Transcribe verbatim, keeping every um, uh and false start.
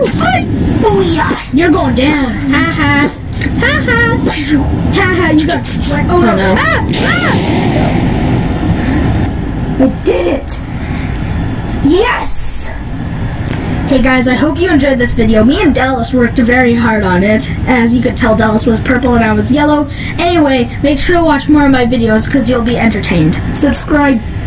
Booyah! You're going down. Ha ha. Ha ha. Ha ha. You got. Oh no. no. Ah! Ah! I did it. Yes. Hey guys, I hope you enjoyed this video. Me and Dallas worked very hard on it. As you could tell, Dallas was purple and I was yellow. Anyway, make sure to watch more of my videos because you'll be entertained. Subscribe.